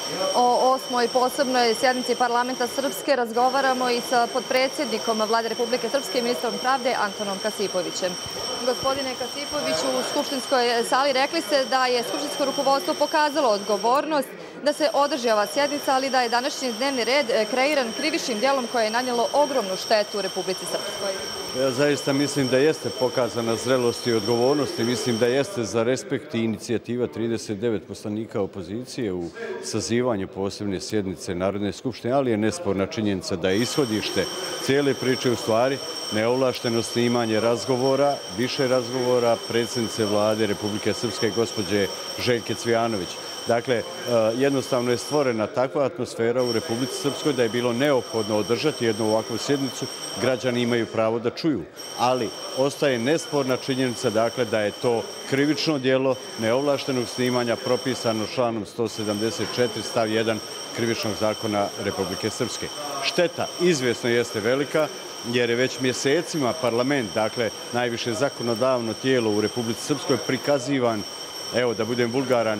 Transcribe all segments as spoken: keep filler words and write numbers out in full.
O osmoj posebnoj sjednici parlamenta Srpske razgovaramo i sa potpredsjednikom Vlade Republike Srpske i ministrom pravde Antonom Kasipovićem. Gospodine Kasipoviću, u skupštinskoj sali rekli ste da je skupštinsko rukovodstvo pokazalo odgovornost da se održi ova sjednica, ali da je današnji dnevni red kreiran krivičnim djelom koje je nanijelo ogromnu štetu u Republici Srpskoj. Ja zaista mislim da jeste pokazana zrelost i odgovornost i mislim da jeste za respekt i inicijativa trideset devet poslanika opozicije u sazivanju posebne sjednice Narodne skupštine, ali je nesporna činjenica da je ishodište cijele priče u stvari neovlašteno snimanje razgovora, više razgovora predsjednice Vlade Republike Srpske gospođe Željke Cvijanović. Dakle, jednostavno je stvorena takva atmosfera u Republici Srpskoj da je bilo neophodno održati jednu ovakvu sjednicu. Građani imaju pravo da čuju, ali ostaje nesporna činjenica dakle, da je to krivično djelo neovlaštenog snimanja propisano članom sto sedamdeset četiri stav jedan Krivičnog zakona Republike Srpske. Šteta izvjesno jeste velika, jer je već mjesecima parlament, dakle najviše zakonodavno tijelo u Republici Srpskoj, prikazivan, evo da budem vulgaran,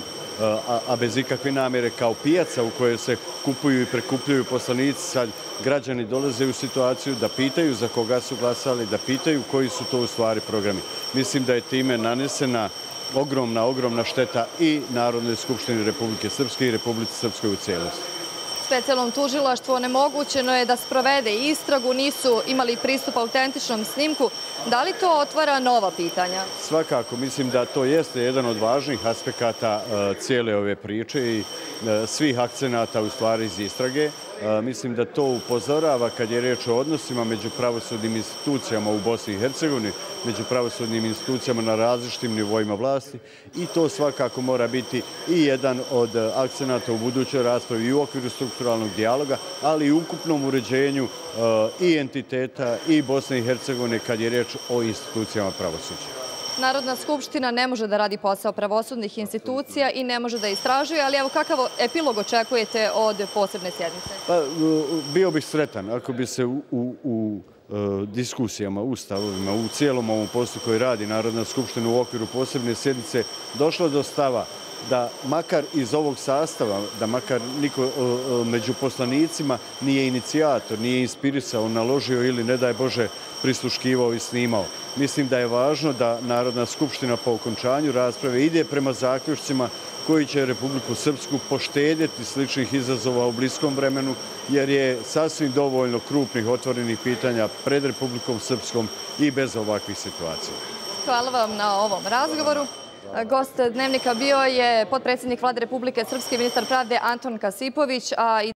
a bez ikakve namjere kao pijaca u kojoj se kupuju i prekupljuju poslanici. Sad građani dolaze u situaciju da pitaju za koga su glasali, da pitaju koji su to u stvari programi. Mislim da je time nanesena ogromna, ogromna šteta i Narodnoj skupštini Republike Srpske i Republici Srpskoj u cijelosti. Specijalnom tužilaštvu onemogućeno je da sprovede istragu, nisu imali pristup autentičnom snimku. Da li to otvara nova pitanja? Svakako, mislim da to jeste jedan od važnih aspekata cijele ove priče i svih akcenata u stvari iz istrage. Mislim da to upozorava kad je riječ o odnosima među pravosudnim institucijama u Bosni i Hercegovini, među pravosudnim institucijama na različitim nivoima vlasti i to svakako mora biti i jedan od akcenata u budućoj raspravi i u okviru strukturalnog dijaloga, ali i u ukupnom uređenju i entiteta i Bosne i Hercegovine kad je riječ o institucijama pravosuđa. Narodna skupština ne može da radi posao pravosudnih institucija i ne može da istražuje, ali evo kakav epilog očekujete od posebne sjednice? Pa, bio bih sretan ako bi se u, u, u diskusijama, u stavovima, u cijelom ovom poslu koji radi Narodna skupština u okviru posebne sjednice došlo do stava da makar iz ovog sastava, da makar niko među poslanicima nije inicijator, nije inspirisao, naložio ili, ne daj Bože, prisluškivao i snimao. Mislim da je važno da Narodna skupština po okončanju rasprave ide prema zaključcima koji će Republiku Srpsku poštedjeti sličnih izazova u bliskom vremenu, jer je sasvim dovoljno krupnih otvorenih pitanja pred Republikom Srpskom i bez ovakvih situacija. Hvala vam na ovom razgovoru. Gost Dnevnika bio je potpredsjednik Vlade Republike Srpske, ministar pravde Anton Kasipović, a